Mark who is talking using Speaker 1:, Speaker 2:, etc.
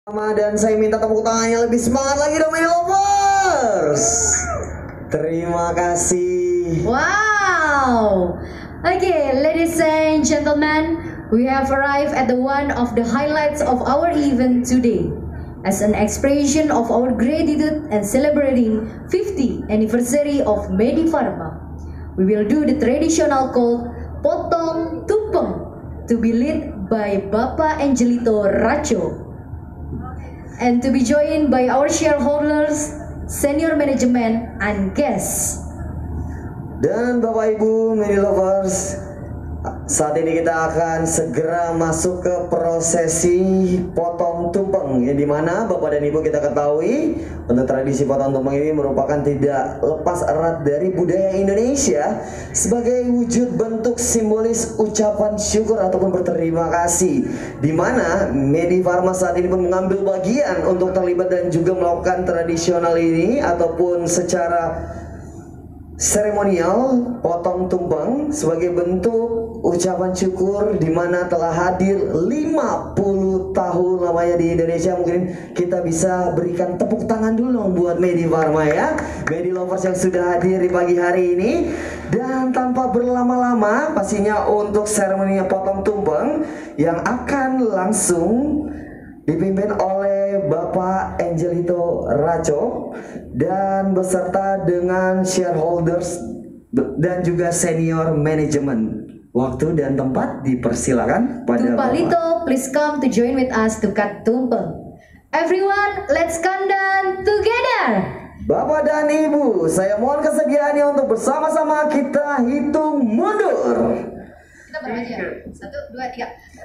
Speaker 1: Dan saya minta tepuk tangannya lebih semangat lagi dong, Medi Lovers. Terima kasih.
Speaker 2: Wow. Okay, ladies and gentlemen, we have arrived at the one of the highlights of our event today. As an expression of our gratitude and celebrating 50th anniversary of Medi Pharma, we will do the traditional called Potong Tumpeng to be led by Bapak Angelito Racho and to be joined by our shareholders, senior management, and guests.
Speaker 1: Dan Bapak Ibu Medi Lovers, saat ini kita akan segera masuk ke prosesi potong tumpeng, yang dimana Bapak dan Ibu kita ketahui untuk tradisi potong tumpeng ini merupakan tidak lepas erat dari budaya Indonesia sebagai wujud bentuk simbolis ucapan syukur ataupun berterima kasih, dimana Medi Pharma saat ini pun mengambil bagian untuk terlibat dan juga melakukan tradisional ini ataupun secara seremonial potong tumpeng sebagai bentuk ucapan syukur, di mana telah hadir 50 tahun lamanya di Indonesia. Mungkin kita bisa berikan tepuk tangan dulu dong buat Medi Pharma ya, Medi Lovers yang sudah hadir di pagi hari ini. Dan tanpa berlama-lama, pastinya untuk seremoninya potong tumpeng yang akan langsung dipimpin oleh Bapak Angelito Racho dan beserta dengan shareholders dan juga senior manajemen. Waktu dan tempat dipersilakan pada
Speaker 2: Tumpalito,
Speaker 1: Bapak.
Speaker 2: please come to join with us to cut tumpeng. Everyone, let's countdown together.
Speaker 1: Bapak dan Ibu, saya mohon kesediaannya untuk bersama-sama kita hitung mundur.
Speaker 2: Kita berapa aja? 1, 2, 3.